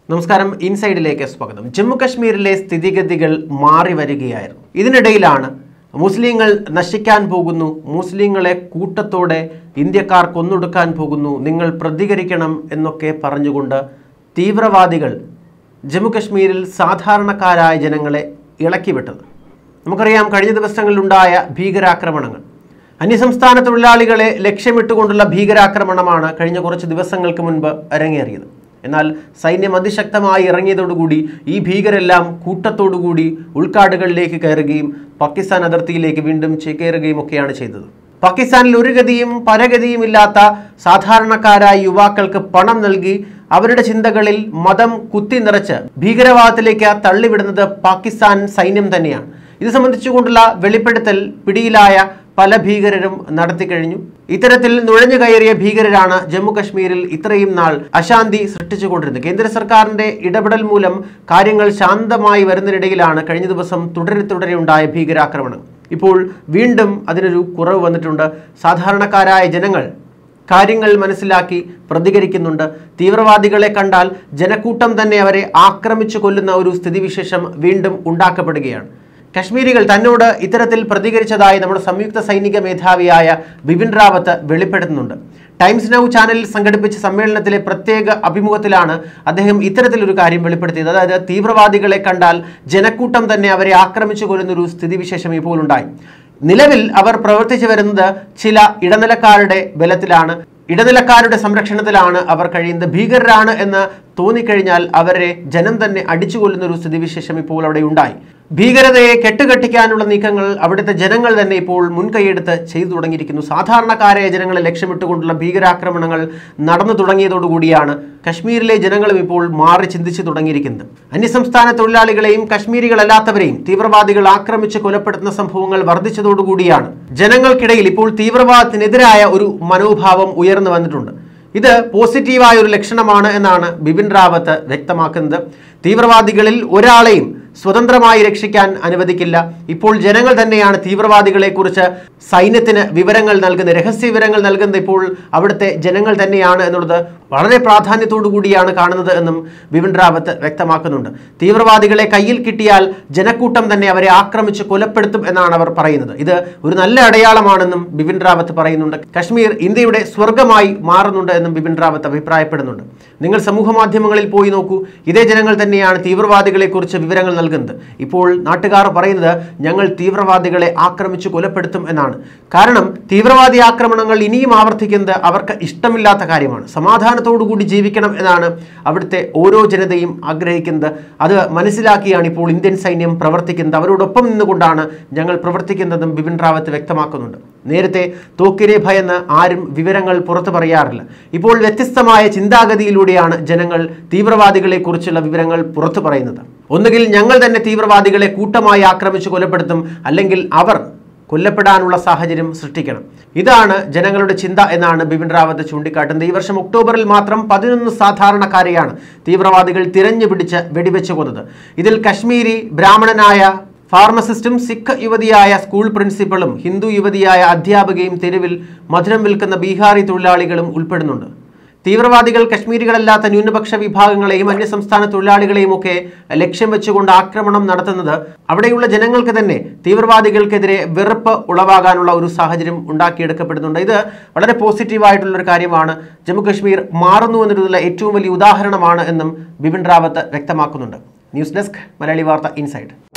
നമസ്കാരം ഇൻസൈഡിലേക്ക് സ്വാഗതം. ജമ്മു കശ്മീരിലെ സ്ഥിതിഗതികൾ മാറി വരികയായിരുന്നു. ഇതിനിടയിലാണ് മുസ്ലിങ്ങൾ നശിക്കാൻ പോകുന്നു, മുസ്ലിങ്ങളെ കൂട്ടത്തോടെ ഇന്ത്യക്കാർ കൊന്നൊടുക്കാൻ പോകുന്നു, നിങ്ങൾ പ്രതികരിക്കണം എന്നൊക്കെ പറഞ്ഞുകൊണ്ട് തീവ്രവാദികൾ ജമ്മു കശ്മീരിൽ സാധാരണക്കാരായ ജനങ്ങളെ ഇളക്കിവിട്ടത്. നമുക്കറിയാം, കഴിഞ്ഞ ദിവസങ്ങളിലുണ്ടായ ഭീകരാക്രമണങ്ങൾ, അന്യസംസ്ഥാന തൊഴിലാളികളെ ലക്ഷ്യമിട്ടുകൊണ്ടുള്ള ഭീകരാക്രമണമാണ് കഴിഞ്ഞ കുറച്ച് ദിവസങ്ങൾക്ക് മുൻപ് അരങ്ങേറിയത്. എന്നാൽ സൈന്യം അതിശക്തമായി ഇറങ്ങിയതോടുകൂടി ഈ ഭീകരെല്ലാം കൂട്ടത്തോടുകൂടി ഉൾക്കാടുകളിലേക്ക് കയറുകയും പാകിസ്ഥാൻ അതിർത്തിയിലേക്ക് വീണ്ടും ചേക്കേറുകയും ഒക്കെയാണ് ചെയ്തത്. പാകിസ്ഥാനിൽ ഒരു ഗതിയും പരഗതിയും ഇല്ലാത്ത സാധാരണക്കാരായ യുവാക്കൾക്ക് പണം നൽകി അവരുടെ ചിന്തകളിൽ മതം കുത്തി നിറച്ച് ഭീകരവാദത്തിലേക്ക് തള്ളിവിടുന്നത് പാകിസ്ഥാൻ സൈന്യം തന്നെയാണ്. ഇത് സംബന്ധിച്ചുകൊണ്ടുള്ള വെളിപ്പെടുത്തൽ പിടിയിലായ പല ഭീകരരും നടത്തിക്കഴിഞ്ഞു. ഇത്തരത്തിൽ നുഴഞ്ഞു കയറിയ ഭീകരരാണ് ജമ്മു കശ്മീരിൽ ഇത്രയും നാൾ അശാന്തി സൃഷ്ടിച്ചുകൊണ്ടിരുന്നത്. കേന്ദ്ര സർക്കാരിന്റെ ഇടപെടൽ മൂലം കാര്യങ്ങൾ ശാന്തമായി വരുന്നതിനിടയിലാണ് കഴിഞ്ഞ ദിവസം തുടരെ ഉണ്ടായ ഭീകരാക്രമണം. ഇപ്പോൾ വീണ്ടും അതിനൊരു കുറവ് വന്നിട്ടുണ്ട്. സാധാരണക്കാരായ ജനങ്ങൾ കാര്യങ്ങൾ മനസ്സിലാക്കി പ്രതികരിക്കുന്നുണ്ട്. തീവ്രവാദികളെ കണ്ടാൽ ജനക്കൂട്ടം തന്നെ അവരെ ആക്രമിച്ചു കൊല്ലുന്ന ഒരു സ്ഥിതിവിശേഷം വീണ്ടും ഉണ്ടാക്കപ്പെടുകയാണ്. കശ്മീരികൾ തന്നോട് ഇത്തരത്തിൽ പ്രതികരിച്ചതായി നമ്മുടെ സംയുക്ത സൈനിക മേധാവിയായ ബിപിൻ റാവത്ത് വെളിപ്പെടുത്തുന്നുണ്ട്. ടൈംസ് നൗ ചാനലിൽ സംഘടിപ്പിച്ച സമ്മേളനത്തിലെ പ്രത്യേക അഭിമുഖത്തിലാണ് അദ്ദേഹം ഇത്തരത്തിലൊരു കാര്യം വെളിപ്പെടുത്തിയത്. അതായത് തീവ്രവാദികളെ കണ്ടാൽ ജനക്കൂട്ടം തന്നെ അവരെ ആക്രമിച്ചു കൊല്ലുന്നൊരു സ്ഥിതിവിശേഷം ഇപ്പോൾ ഉണ്ടായി. നിലവിൽ അവർ പ്രവർത്തിച്ചു വരുന്നത് ചില ഇടനിലക്കാരുടെ ബലത്തിലാണ്, ഇടനിലക്കാരുടെ സംരക്ഷണത്തിലാണ് അവർ കഴിയുന്നത്. ഭീകരരാണ് എന്ന് തോന്നിക്കഴിഞ്ഞാൽ അവരെ ജനം തന്നെ അടിച്ചുകൊല്ലുന്നൊരു സ്ഥിതിവിശേഷം ഇപ്പോൾ അവിടെ ഉണ്ടായി. ഭീകരതയെ കെട്ടുകെട്ടിക്കാനുള്ള നീക്കങ്ങൾ അവിടുത്തെ ജനങ്ങൾ തന്നെ ഇപ്പോൾ മുൻകൈയെടുത്ത് ചെയ്തു തുടങ്ങിയിരിക്കുന്നു. സാധാരണക്കാരായ ജനങ്ങളെ ലക്ഷ്യമിട്ടുകൊണ്ടുള്ള ഭീകരാക്രമണങ്ങൾ നടന്നു തുടങ്ങിയതോടുകൂടിയാണ് കശ്മീരിലെ ജനങ്ങളും ഇപ്പോൾ മാറി ചിന്തിച്ചു തുടങ്ങിയിരിക്കുന്നത്. അന്യസംസ്ഥാന തൊഴിലാളികളെയും കശ്മീരികളല്ലാത്തവരെയും തീവ്രവാദികൾ ആക്രമിച്ച് കൊലപ്പെടുത്തുന്ന സംഭവങ്ങൾ വർദ്ധിച്ചതോടുകൂടിയാണ് ജനങ്ങൾക്കിടയിൽ ഇപ്പോൾ തീവ്രവാദത്തിനെതിരായ ഒരു മനോഭാവം ഉയർന്നു വന്നിട്ടുണ്ട്. ഇത് പോസിറ്റീവായ ഒരു ലക്ഷണമാണ് എന്നാണ് ബിപിൻ റാവത്ത് വ്യക്തമാക്കുന്നത്. തീവ്രവാദികളിൽ ഒരാളെയും സ്വതന്ത്രമായി രക്ഷിക്കാൻ അനുവദിക്കില്ല. ഇപ്പോൾ ജനങ്ങൾ തന്നെയാണ് തീവ്രവാദികളെക്കുറിച്ച് സൈന്യത്തിന് വിവരങ്ങൾ നൽകുന്നത്, രഹസ്യ വിവരങ്ങൾ നൽകുന്നത് ഇപ്പോൾ അവിടുത്തെ ജനങ്ങൾ തന്നെയാണ് എന്നുള്ളത് വളരെ പ്രാധാന്യത്തോടു കൂടിയാണ് കാണുന്നത് എന്നും ബിപിൻ റാവത്ത് വ്യക്തമാക്കുന്നുണ്ട്. തീവ്രവാദികളെ കയ്യിൽ കിട്ടിയാൽ ജനക്കൂട്ടം തന്നെ അവരെ ആക്രമിച്ച് കൊലപ്പെടുത്തും എന്നാണ് അവർ പറയുന്നത്. ഇത് ഒരു നല്ല അടയാളമാണെന്നും ബിപിൻ റാവത്ത് പറയുന്നുണ്ട്. കശ്മീർ ഇന്ത്യയുടെ സ്വർഗമായി മാറുന്നുണ്ട് എന്നും ബിപിൻ റാവത്ത് അഭിപ്രായപ്പെടുന്നുണ്ട്. നിങ്ങൾ സമൂഹ മാധ്യമങ്ങളിൽ പോയി നോക്കൂ, ഇതേ ജനങ്ങൾ തന്നെയാണ് തീവ്രവാദികളെക്കുറിച്ച് വിവരങ്ങൾ നൽകുന്നത്. ഇപ്പോൾ നാട്ടുകാർ പറയുന്നത് ഞങ്ങൾ തീവ്രവാദികളെ ആക്രമിച്ചു കൊലപ്പെടുത്തും എന്നാണ്. കാരണം തീവ്രവാദി ആക്രമണങ്ങൾ ഇനിയും ആവർത്തിക്കുന്നത് അവർക്ക് ഇഷ്ടമില്ലാത്ത കാര്യമാണ്. സമാധാനത്തോടുകൂടി ജീവിക്കണം എന്നാണ് അവിടുത്തെ ഓരോ ജനതയും ആഗ്രഹിക്കുന്നത്. അത് മനസ്സിലാക്കിയാണ് ഇപ്പോൾ ഇന്ത്യൻ സൈന്യം പ്രവർത്തിക്കുന്നത്. അവരോടൊപ്പം നിന്നുകൊണ്ടാണ് ഞങ്ങൾ പ്രവർത്തിക്കുന്നതെന്നും ബിപിൻ റാവത്ത് വ്യക്തമാക്കുന്നുണ്ട്. നേരത്തെ തോക്കിനെ ഭയന്ന് ആരും വിവരങ്ങൾ പുറത്തു പറയാറില്ല. ഇപ്പോൾ വ്യത്യസ്തമായ ചിന്താഗതിയിലൂടെയാണ് ജനങ്ങൾ തീവ്രവാദികളെക്കുറിച്ചുള്ള വിവരങ്ങൾ പുറത്തു പറയുന്നത്. ഒന്നുകിൽ ഞങ്ങൾ തന്നെ തീവ്രവാദികളെ കൂട്ടമായി ആക്രമിച്ച് കൊലപ്പെടുത്തും, അല്ലെങ്കിൽ അവർ കൊല്ലപ്പെടാനുള്ള സാഹചര്യം സൃഷ്ടിക്കണം. ഇതാണ് ജനങ്ങളുടെ ചിന്ത എന്നാണ് ബിപിൻ റാവത്ത് ചൂണ്ടിക്കാട്ടുന്നത്. ഈ വർഷം ഒക്ടോബറിൽ മാത്രം 11 സാധാരണക്കാരെയാണ് തീവ്രവാദികൾ തിരഞ്ഞു പിടിച്ച് വെടിവെച്ചു കൊന്നത്. ഇതിൽ കശ്മീരി ബ്രാഹ്മണനായ ഫാർമസിസ്റ്റും സിഖ് യുവതിയായ സ്കൂൾ പ്രിൻസിപ്പളും ഹിന്ദു യുവതിയായ അധ്യാപികയും തെരുവിൽ മധുരം വിൽക്കുന്ന ബീഹാറി തൊഴിലാളികളും ഉൾപ്പെടുന്നുണ്ട്. തീവ്രവാദികൾ കശ്മീരികളല്ലാത്ത ന്യൂനപക്ഷ വിഭാഗങ്ങളെയും അന്യസംസ്ഥാന തൊഴിലാളികളെയും ഒക്കെ ലക്ഷ്യം വെച്ചുകൊണ്ട് ആക്രമണം നടത്തുന്നത് അവിടെയുള്ള ജനങ്ങൾക്ക് തന്നെ തീവ്രവാദികൾക്കെതിരെ വെറുപ്പ് ഉളവാകാനുള്ള ഒരു സാഹചര്യം ഉണ്ടാക്കിയെടുക്കപ്പെടുന്നുണ്ട്. ഇത് വളരെ പോസിറ്റീവായിട്ടുള്ളൊരു കാര്യമാണ്. ജമ്മു കശ്മീർ മാറുന്നു എന്നതിനുള്ള ഏറ്റവും വലിയ ഉദാഹരണമാണ് എന്നും ബിപിൻ റാവത്ത് വ്യക്തമാക്കുന്നുണ്ട്. ന്യൂസ് ഡെസ്ക്, മലയാളി വാർത്ത ഇൻസൈഡ്.